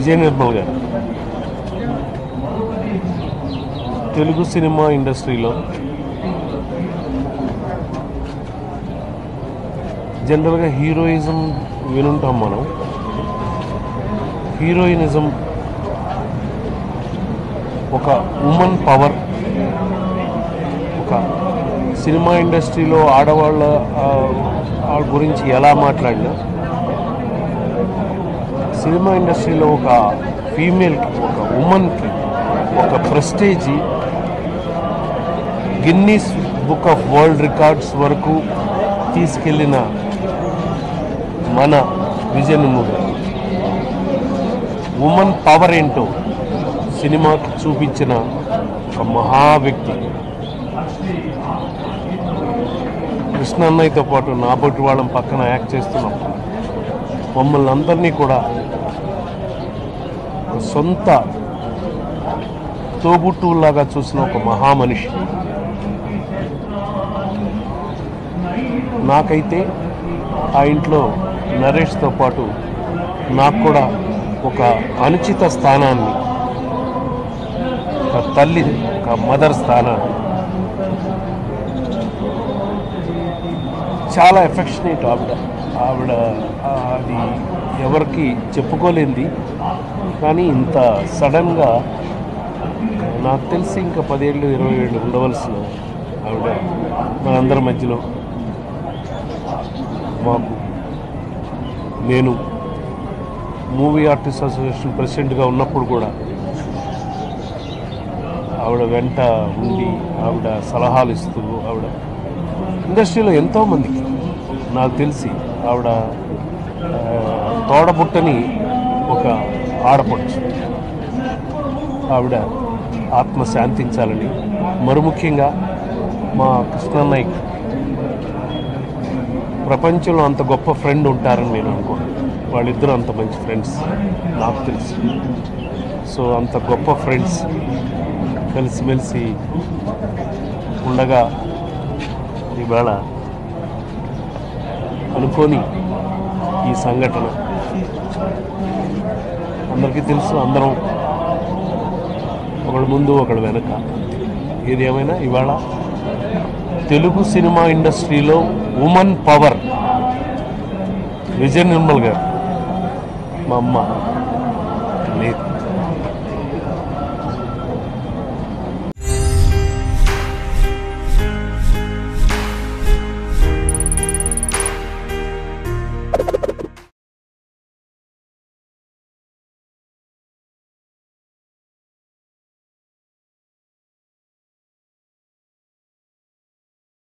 విజయ్ నిర్మల్ గారు తెలుగు సినిమా ఇండస్ట్రీలో జనరల్గా హీరోయిజం వినుంటాం మనం. హీరోయినిజం ఒక ఉమెన్ పవర్. ఒక సినిమా ఇండస్ట్రీలో ఆడవాళ్ళ గురించి ఎలా మాట్లాడినా సినిమా ఇండస్ట్రీలో ఒక ఫీమేల్కి, ఒక ఉమెన్కి ఒక prestige Guinness book of world records వరకు తీసుకెళ్ళిన మన విజయ్ నిర్మల్ గారు ఉమెన్ పవర్ ఏంటో సినిమాకి చూపించిన ఒక మహా వ్యక్తి. కృష్ణ అన్నయ్యతో పాటు నాబొట్టి వాళ్ళం పక్కన యాక్ట్ చేస్తున్నాం. మమ్మల్ని అందరినీ కూడా సొంత తోబుట్టులాగా చూసిన ఒక మహామనిషి. నాకైతే ఆ ఇంట్లో నరేష్తో పాటు నాకు కూడా ఒక అనుచిత స్థానాన్ని, ఒక తల్లి, ఒక మదర్ స్థానాన్ని, చాలా ఎఫెక్షనేట్ ఆవిడ అది ఎవరికి చెప్పుకోలేంది. కానీ ఇంత సడన్గా నాకు తెలిసి ఇంకా 10 ఏళ్ళు 20 ఏళ్ళు ఉండవలసిన ఆవిడ మనందరి మధ్యలో మాకు, నేను మూవీ ఆర్టిస్ట్ అసోసియేషన్ ప్రెసిడెంట్గా ఉన్నప్పుడు కూడా ఆవిడ వెంట ఉండి ఆవిడ సలహాలు ఇస్తూ, ఆవిడ ఇండస్ట్రీలో ఎంతోమందికి నాకు తెలిసి ఆవిడ తోడబుట్టని ఒక ఆడపడుచు. ఆవిడ ఆత్మ శాంతించాలని, మరి ముఖ్యంగా మా కృష్ణన్నయ్య ప్రపంచంలో అంత గొప్ప ఫ్రెండ్ ఉంటారని నేను అనుకోను. వాళ్ళిద్దరూ అంత మంచి ఫ్రెండ్స్ నాకు తెలుసు. సో అంత గొప్ప ఫ్రెండ్స్ కలిసిమెలిసి ఉండగా ఇవాళ అనుకోని ఈ సంఘటన అందరికీ తెలుసు. అందరం ఒకడు ముందు ఒకడు వెనక. ఏది ఏమైనా ఇవాళ తెలుగు సినిమా ఇండస్ట్రీలో ఉమెన్ పవర్ విజయ్ నిర్మల్ గారు మా అమ్మ లేదు.